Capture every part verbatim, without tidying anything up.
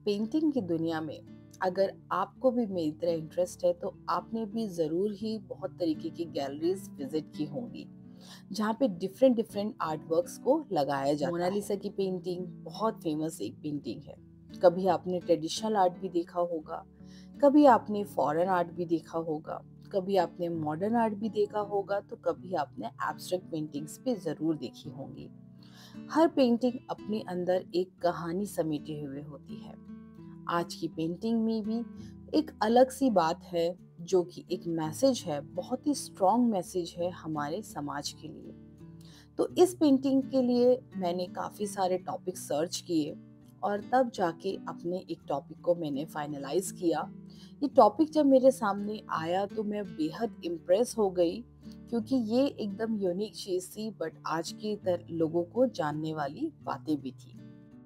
Painting की दुनिया में अगर आपको भी मेरी तरह इंटरेस्ट है तो आपने भी ज़रूर ही बहुत तरीके की गैलरीज विजिट की होंगी जहाँ पे डिफरेंट डिफरेंट आर्ट वर्क्स को लगाया जाता है। मोनालिसा की पेंटिंग बहुत फेमस एक पेंटिंग है। कभी आपने ट्रेडिशनल आर्ट भी देखा होगा, कभी आपने फॉरेन आर्ट भी देखा होगा, कभी आपने मॉडर्न आर्ट भी देखा होगा, तो कभी आपने एब्स्ट्रैक्ट पेंटिंग्स भी ज़रूर देखी होंगी। हर पेंटिंग अपने अंदर एक कहानी समेटे हुए होती है। आज की पेंटिंग में भी एक अलग सी बात है जो कि एक मैसेज है, बहुत ही स्ट्रॉन्ग मैसेज है हमारे समाज के लिए। तो इस पेंटिंग के लिए मैंने काफ़ी सारे टॉपिक सर्च किए और तब जाके अपने एक टॉपिक को मैंने फाइनलाइज किया। ये टॉपिक जब मेरे सामने आया तो मैं बेहद इम्प्रेस हो गई, क्योंकि ये एकदम यूनिक चीज़ थी, बट आज के तर लोगों को जानने वाली बातें भी थी।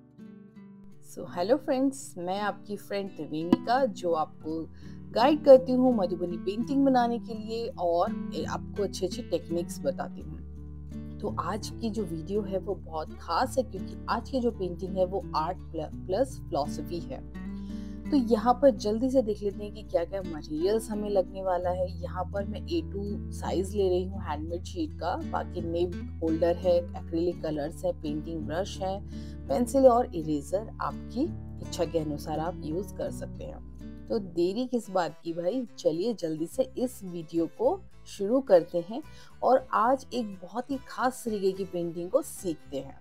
सो हेलो फ्रेंड्स, मैं आपकी फ्रेंड त्रिवेणिका जो आपको गाइड करती हूँ मधुबनी पेंटिंग बनाने के लिए और आपको अच्छे अच्छे टेक्निक्स बताती हूँ। तो आज की जो वीडियो है वो बहुत खास है, क्योंकि आज की जो पेंटिंग है वो आर्ट प्लस फिलॉसफी है। तो यहाँ पर जल्दी से देख लेते हैं कि क्या क्या मटेरियल्स हमें लगने वाला है। यहाँ पर मैं ए टू साइज ले रही हूँ हैंडमेड शीट का। बाकी नेब होल्डर है, एक्रिलिक कलर्स है, पेंटिंग ब्रश है, पेंसिल और इरेजर आपकी इच्छा के अनुसार आप यूज कर सकते हैं। तो देरी किस बात की भाई, चलिए जल्दी से इस वीडियो को शुरू करते हैं और आज एक बहुत ही खास तरीके की पेंटिंग को सीखते हैं।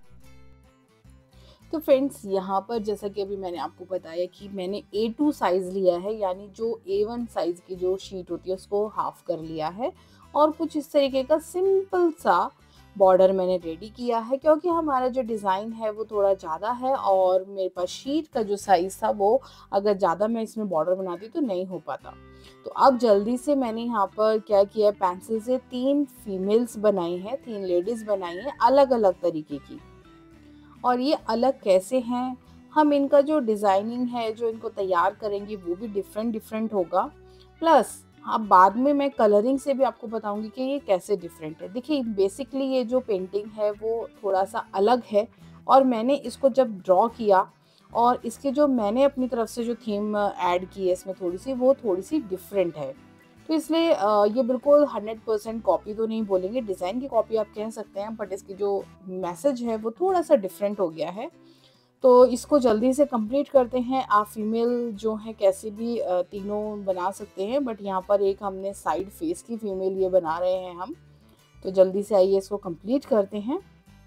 तो फ्रेंड्स, यहाँ पर जैसा कि अभी मैंने आपको बताया कि मैंने ए टू साइज लिया है, यानी जो ए वन साइज की जो शीट होती है उसको हाफ कर लिया है और कुछ इस तरीके का सिंपल सा बॉर्डर मैंने रेडी किया है, क्योंकि हमारा जो डिज़ाइन है वो थोड़ा ज़्यादा है और मेरे पास शीट का जो साइज़ था वो अगर ज़्यादा मैं इसमें बॉर्डर बनाती तो नहीं हो पाता। तो अब जल्दी से मैंने यहाँ पर क्या किया, पेंसिल से तीन फीमेल्स बनाई हैं, तीन लेडीज़ बनाई हैं अलग अलग तरीके की। और ये अलग कैसे हैं, हम इनका जो डिज़ाइनिंग है, जो इनको तैयार करेंगे वो भी डिफरेंट डिफरेंट होगा। प्लस अब बाद में मैं कलरिंग से भी आपको बताऊंगी कि ये कैसे डिफरेंट है। देखिए, बेसिकली ये जो पेंटिंग है वो थोड़ा सा अलग है और मैंने इसको जब ड्रॉ किया और इसके जो मैंने अपनी तरफ से जो थीम ऐड की है इसमें थोड़ी सी, वो थोड़ी सी डिफरेंट है। तो इसलिए ये बिल्कुल हंड्रेड परसेंट कॉपी तो नहीं बोलेंगे, डिज़ाइन की कॉपी आप कह सकते हैं, बट इसकी जो मैसेज है वो थोड़ा सा डिफरेंट हो गया है। तो इसको जल्दी से कंप्लीट करते हैं। आप फीमेल जो है कैसे भी तीनों बना सकते हैं, बट यहाँ पर एक हमने साइड फेस की फीमेल ये बना रहे हैं हम। तो जल्दी से आइए इसको कंप्लीट करते हैं।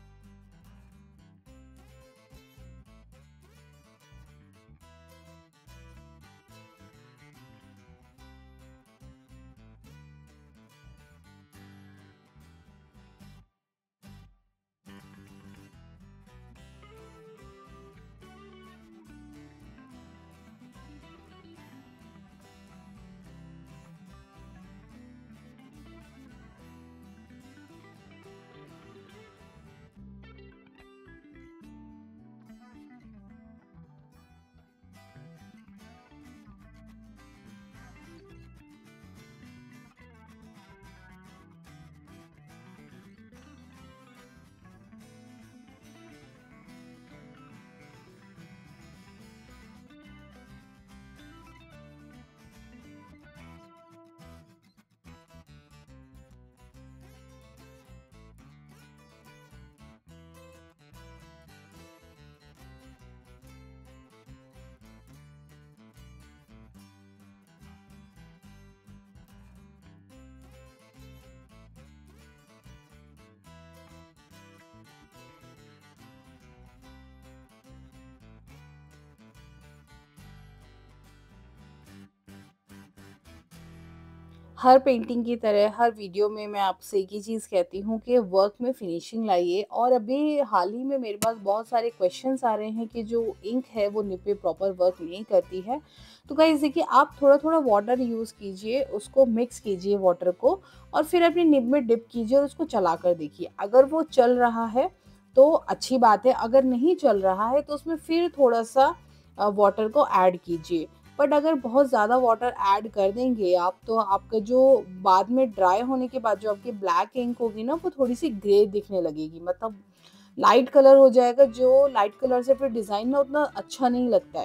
हर पेंटिंग की तरह हर वीडियो में मैं आपसे एक ही चीज़ कहती हूँ कि वर्क में फिनिशिंग लाइए। और अभी हाल ही में मेरे पास बहुत सारे क्वेश्चंस आ रहे हैं कि जो इंक है वो निब पे प्रॉपर वर्क नहीं करती है। तो गाइस देखिए, आप थोड़ा थोड़ा वाटर यूज़ कीजिए, उसको मिक्स कीजिए वाटर को और फिर अपनी निब में डिप कीजिए और उसको चला कर देखिए। अगर वो चल रहा है तो अच्छी बात है, अगर नहीं चल रहा है तो उसमें फिर थोड़ा सा वाटर को ऐड कीजिए। बट अगर बहुत ज़्यादा वाटर ऐड कर देंगे आप तो आपका जो बाद में ड्राई होने के बाद जो आपकी ब्लैक इंक होगी ना, वो थोड़ी सी ग्रे दिखने लगेगी, मतलब लाइट कलर हो जाएगा। जो लाइट कलर से फिर डिज़ाइन ना उतना अच्छा नहीं लगता है। तो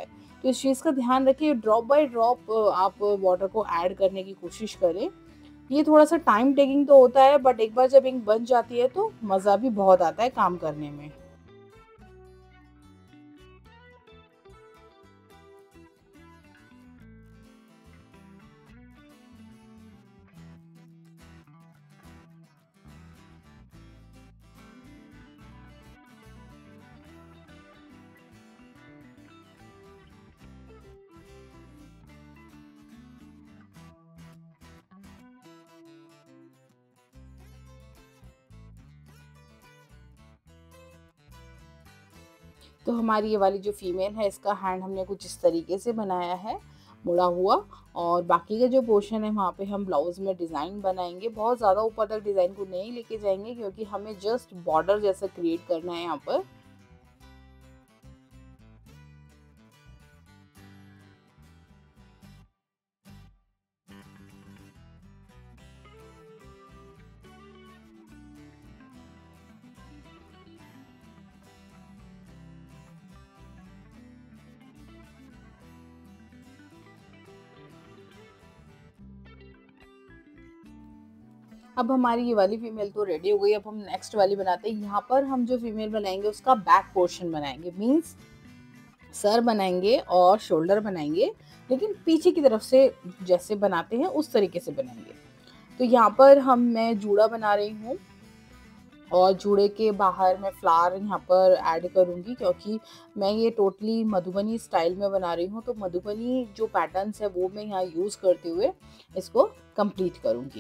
तो इस चीज़ का ध्यान रखिए, ड्रॉप बाय ड्रॉप आप वाटर को ऐड करने की कोशिश करें। ये थोड़ा-सा टाइम टेकिंग तो होता है, बट एक बार जब इंक बन जाती है तो मज़ा भी बहुत आता है काम करने में। तो हमारी ये वाली जो फीमेल है, इसका हैंड हमने कुछ इस तरीके से बनाया है, मुड़ा हुआ। और बाकी का जो पोर्शन है वहाँ पे हम ब्लाउज़ में डिज़ाइन बनाएँगे। बहुत ज़्यादा ऊपर तक डिज़ाइन को नहीं लेके जाएँगे, क्योंकि हमें जस्ट बॉर्डर जैसा क्रिएट करना है यहाँ पर। अब हमारी ये वाली फीमेल तो रेडी हो गई, अब हम नेक्स्ट वाली बनाते हैं। यहाँ पर हम जो फीमेल बनाएँगे उसका बैक पोर्शन बनाएँगे, मीन्स सर बनाएँगे और शोल्डर बनाएँगे, लेकिन पीछे की तरफ से जैसे बनाते हैं उस तरीके से बनाएँगे। तो यहाँ पर हम मैं जूड़ा बना रही हूँ, और जूड़े के बाहर मैं फ्लावर यहाँ पर ऐड करूँगी, क्योंकि मैं ये टोटली मधुबनी स्टाइल में बना रही हूँ। तो मधुबनी जो पैटर्न्स है वो मैं यहाँ यूज़ करते हुए इसको कंप्लीट करूँगी।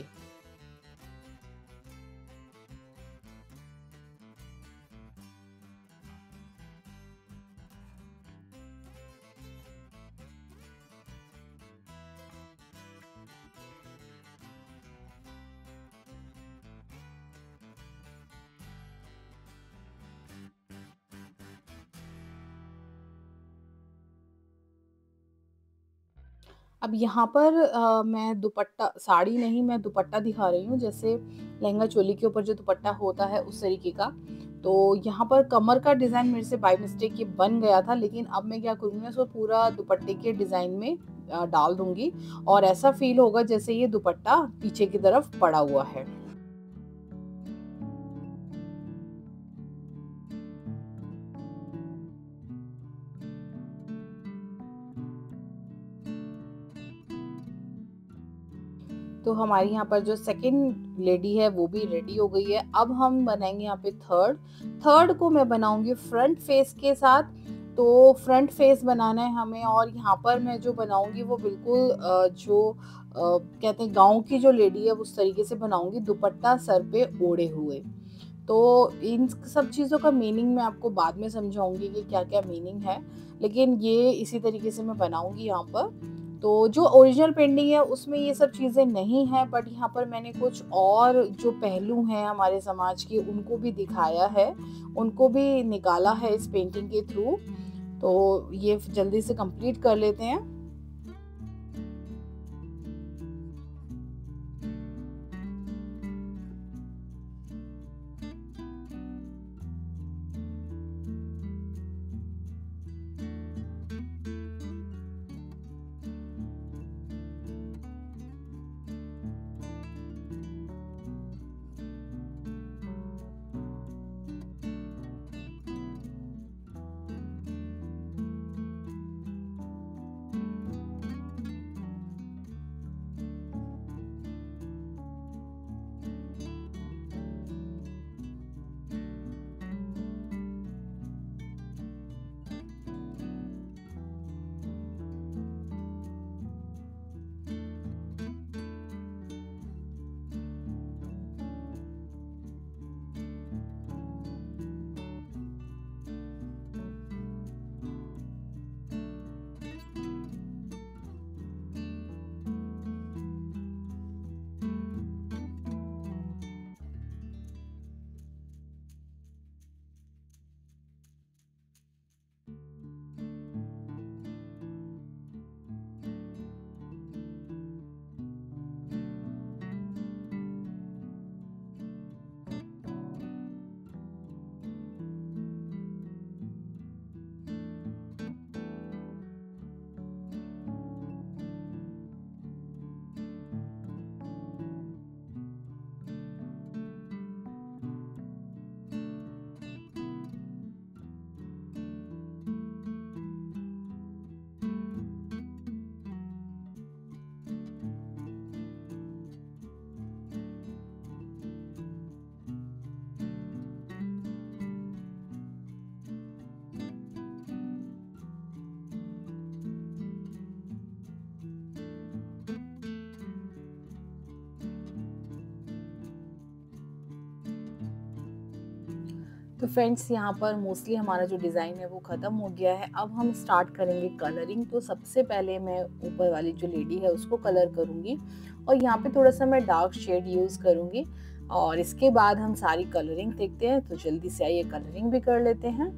अब यहाँ पर अ, मैं दुपट्टा, साड़ी नहीं, मैं दुपट्टा दिखा रही हूँ, जैसे लहंगा चोली के ऊपर जो दुपट्टा होता है उस तरीके का। तो यहाँ पर कमर का डिज़ाइन मेरे से बाय मिस्टेक ये बन गया था, लेकिन अब मैं क्या करूँगी ना, इसको पूरा दुपट्टे के डिज़ाइन में अ, डाल दूँगी, और ऐसा फ़ील होगा जैसे ये दुपट्टा पीछे की तरफ पड़ा हुआ है। तो हमारी यहाँ पर जो सेकंड लेडी है वो भी रेडी हो गई है। अब हम बनाएंगे यहाँ पे थर्ड। थर्ड को मैं बनाऊंगी फ्रंट फेस के साथ। तो फ्रंट फेस बनाना है हमें, और यहाँ पर मैं जो बनाऊंगी वो बिल्कुल अ, जो अ, कहते हैं गाँव की जो लेडी है उस तरीके से बनाऊंगी, दुपट्टा सर पे ओढ़े हुए। तो इन सब चीज़ों का मीनिंग मैं आपको बाद में समझाऊंगी कि क्या क्या मीनिंग है, लेकिन ये इसी तरीके से मैं बनाऊंगी यहाँ पर। तो जो ओरिजिनल पेंटिंग है उसमें ये सब चीज़ें नहीं हैं, बट यहाँ पर मैंने कुछ और जो पहलू हैं हमारे समाज के उनको भी दिखाया है, उनको भी निकाला है इस पेंटिंग के थ्रू। तो ये जल्दी से कंप्लीट कर लेते हैं। तो फ्रेंड्स यहाँ पर मोस्टली हमारा जो डिज़ाइन है वो ख़त्म हो गया है। अब हम स्टार्ट करेंगे कलरिंग। तो सबसे पहले मैं ऊपर वाली जो लेडी है उसको कलर करूँगी और यहाँ पे थोड़ा सा मैं डार्क शेड यूज़ करूँगी और इसके बाद हम सारी कलरिंग देखते हैं। तो जल्दी से आइए कलरिंग भी कर लेते हैं।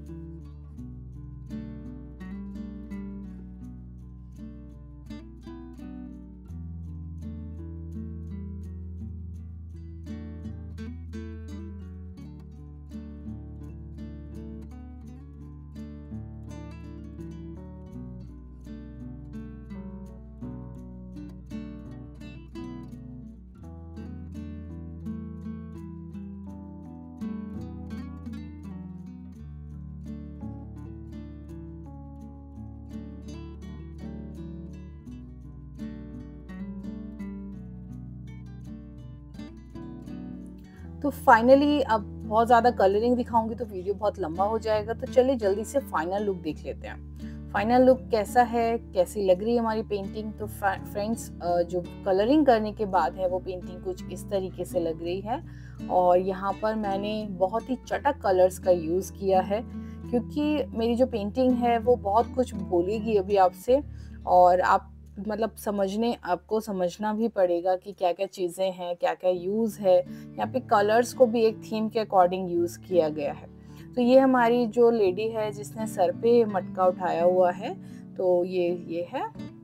तो फाइनली अब बहुत ज़्यादा कलरिंग दिखाऊंगी तो वीडियो बहुत लंबा हो जाएगा, तो चलिए जल्दी से फाइनल लुक देख लेते हैं। फाइनल लुक कैसा है, कैसी लग रही है हमारी पेंटिंग। तो फ्रेंड्स जो कलरिंग करने के बाद है वो पेंटिंग कुछ इस तरीके से लग रही है और यहाँ पर मैंने बहुत ही चटक कलर्स का यूज़ किया है क्योंकि मेरी जो पेंटिंग है वो बहुत कुछ बोलेगी अभी आपसे और आप मतलब समझने आपको समझना भी पड़ेगा कि क्या क्या चीज़ें हैं, क्या क्या यूज़ है। यहाँ पे कलर्स को भी एक थीम के अकॉर्डिंग यूज़ किया गया है। तो ये हमारी जो लेडी है जिसने सर पे मटका उठाया हुआ है, तो ये ये है।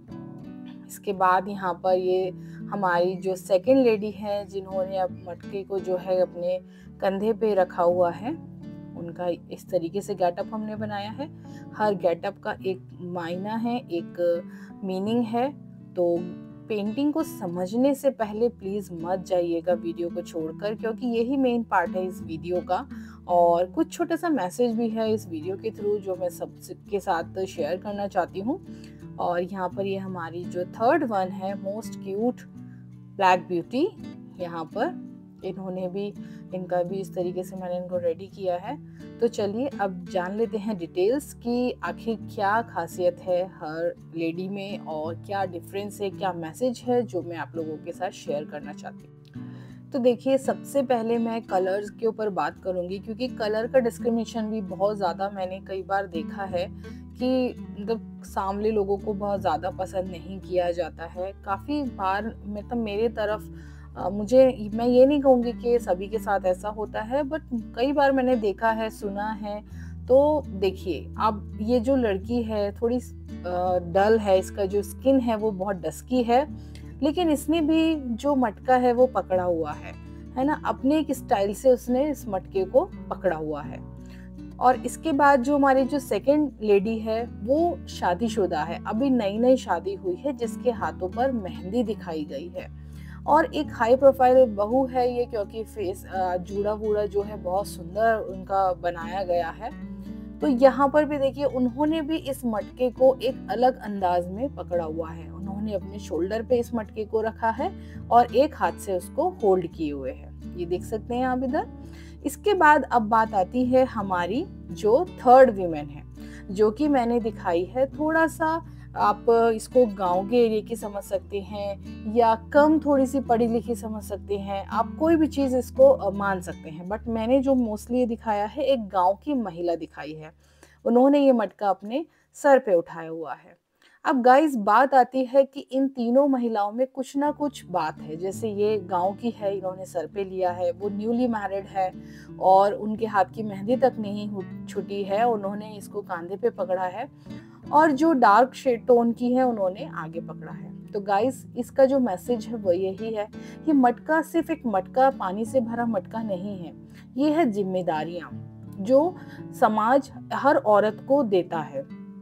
इसके बाद यहाँ पर ये हमारी जो सेकंड लेडी है जिन्होंने अब मटके को जो है अपने कंधे पे रखा हुआ है, उनका इस तरीके से गेटअप हमने बनाया है। हर गेटअप का एक मायना है, एक मीनिंग है। तो पेंटिंग को समझने से पहले प्लीज़ मत जाइएगा वीडियो को छोड़कर, क्योंकि यही मेन पार्ट है इस वीडियो का और कुछ छोटा सा मैसेज भी है इस वीडियो के थ्रू जो मैं सबके साथ शेयर करना चाहती हूँ। और यहाँ पर ये हमारी जो थर्ड वन है, मोस्ट क्यूट ब्लैक ब्यूटी, यहाँ पर इन्होंने भी इनका भी इस तरीके से मैंने इनको रेडी किया है। तो चलिए अब जान लेते हैं डिटेल्स कि आखिर क्या खासियत है हर लेडी में और क्या डिफरेंस है, क्या मैसेज है जो मैं आप लोगों के साथ शेयर करना चाहती हूँ। तो देखिए, सबसे पहले मैं कलर्स के ऊपर बात करूँगी क्योंकि कलर का डिस्क्रिमिनेशन भी बहुत ज़्यादा मैंने कई बार देखा है कि मतलब सांवले लोगों को बहुत ज़्यादा पसंद नहीं किया जाता है। काफ़ी बार मतलब मेरे तरफ Uh, मुझे मैं ये नहीं कहूँगी कि सभी के साथ ऐसा होता है, बट कई बार मैंने देखा है, सुना है। तो देखिए, अब ये जो लड़की है थोड़ी डल है, इसका जो स्किन है वो बहुत डस्की है, लेकिन इसने भी जो मटका है वो पकड़ा हुआ है है ना, अपने एक स्टाइल से उसने इस मटके को पकड़ा हुआ है। और इसके बाद जो हमारी जो सेकंड लेडी है वो शादीशुदा है, अभी नई नई शादी हुई है, जिसके हाथों पर मेहंदी दिखाई गई है और एक हाई प्रोफाइल बहू है ये, क्योंकि फेस जूड़ा वूड़ा जो है बहुत सुंदर उनका बनाया गया है। तो यहाँ पर भी देखिए, उन्होंने भी इस मटके को एक अलग अंदाज में पकड़ा हुआ है। उन्होंने अपने शोल्डर पे इस मटके को रखा है और एक हाथ से उसको होल्ड किए हुए है, ये देख सकते हैं आप इधर। इसके बाद अब बात आती है हमारी जो थर्ड वीमेन है, जो कि मैंने दिखाई है थोड़ा सा, आप इसको गांव के एरिया की समझ सकते हैं या कम थोड़ी सी पढ़ी लिखी समझ सकते हैं, आप कोई भी चीज़ इसको मान सकते हैं। बट मैंने जो मोस्टली दिखाया है एक गांव की महिला दिखाई है, उन्होंने ये मटका अपने सर पे उठाया हुआ है। अब गाइस, बात आती है कि इन तीनों महिलाओं में कुछ ना कुछ बात है। जैसे ये गांव की है, इन्होंने सर पे लिया है, वो न्यूली मैरिड है और उनके हाथ की मेहंदी तक नहीं छुटी है, उन्होंने इसको कांधे पे पकड़ा है। और जो डार्क शेड टोन की है उन्होंने आगे पकड़ा है। तो गाइस, इसका जो मैसेज है वो यही है कि मटका सिर्फ एक मटका, पानी से भरा मटका नहीं है, ये है जिम्मेदारियां जो समाज हर औरत को देता है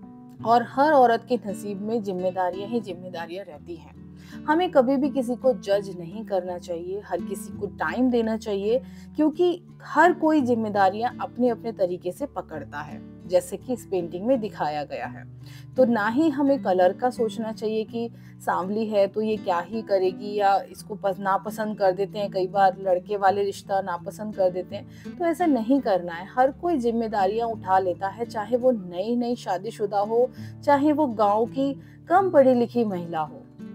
और हर औरत के नसीब में जिम्मेदारियां ही जिम्मेदारियां रहती हैं। हमें कभी भी किसी को जज नहीं करना चाहिए, हर किसी को टाइम देना चाहिए, क्योंकि हर कोई जिम्मेदारियां अपने अपने तरीके से पकड़ता है, जैसे कि इस पेंटिंग में दिखाया गया है। तो ना ही हमें कलर का सोचना चाहिए कि सांवली है तो ये क्या ही करेगी, या इसको नापसंद कर देते हैं, कई बार लड़के वाले रिश्ता नापसंद कर देते हैं। तो ऐसा नहीं करना है, हर कोई जिम्मेदारियां उठा लेता है, चाहे वो नई नई शादीशुदा हो, चाहे वो गाँव की कम पढ़ी लिखी महिला हो।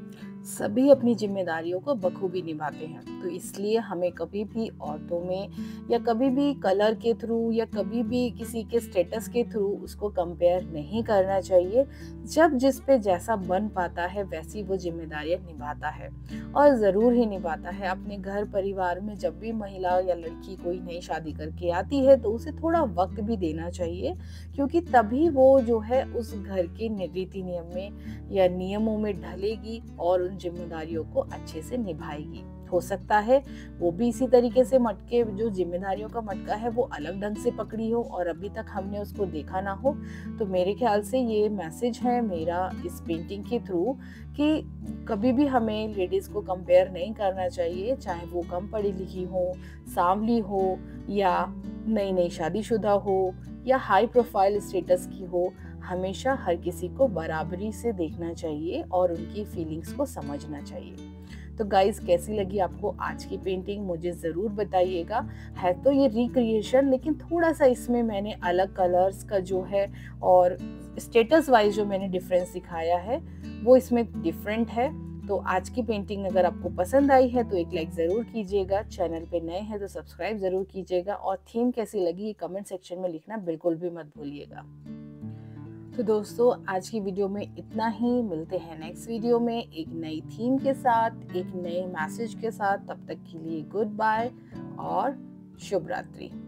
सभी अपनी जिम्मेदारियों को बखूबी निभाते हैं, तो इसलिए हमें कभी भी औरतों में या कभी भी कलर के थ्रू या कभी भी किसी के स्टेटस के थ्रू उसको कंपेयर नहीं करना चाहिए। जब जिस पे जैसा बन पाता है वैसी वो जिम्मेदारियां निभाता है, और ज़रूर ही निभाता है। अपने घर परिवार में जब भी महिला या लड़की कोई नई शादी करके आती है तो उसे थोड़ा वक्त भी देना चाहिए, क्योंकि तभी वो जो है उस घर के रीति नियम में या नियमों में ढलेगी और उन जिम्मेदारियों को अच्छे से निभाएगी। हो सकता है वो भी इसी तरीके से मटके, जो जिम्मेदारियों का मटका है वो अलग ढंग से पकड़ी हो और अभी तक हमने उसको देखा ना हो। तो मेरे ख्याल से ये मैसेज है मेरा इस पेंटिंग के थ्रू कि कभी भी हमें लेडीज को कंपेयर नहीं करना चाहिए, चाहे वो कम पढ़ी लिखी हो, सांवली हो, या नई नई शादीशुदा हो, या हाई प्रोफाइल स्टेटस की हो। हमेशा हर किसी को बराबरी से देखना चाहिए और उनकी फीलिंग्स को समझना चाहिए। तो गाइस, कैसी लगी आपको आज की पेंटिंग मुझे ज़रूर बताइएगा। है तो ये रिक्रिएशन, लेकिन थोड़ा सा इसमें मैंने अलग कलर्स का जो है और स्टेटस वाइज जो मैंने डिफरेंस दिखाया है वो इसमें डिफरेंट है। तो आज की पेंटिंग अगर आपको पसंद आई है तो एक लाइक ज़रूर कीजिएगा, चैनल पे नए हैं तो सब्सक्राइब ज़रूर कीजिएगा, और थीम कैसी लगी कमेंट सेक्शन में लिखना बिल्कुल भी मत भूलिएगा। तो दोस्तों, आज की वीडियो में इतना ही। मिलते हैं नेक्स्ट वीडियो में एक नई थीम के साथ, एक नए मैसेज के साथ। तब तक के लिए गुड बाय और शुभ रात्रि।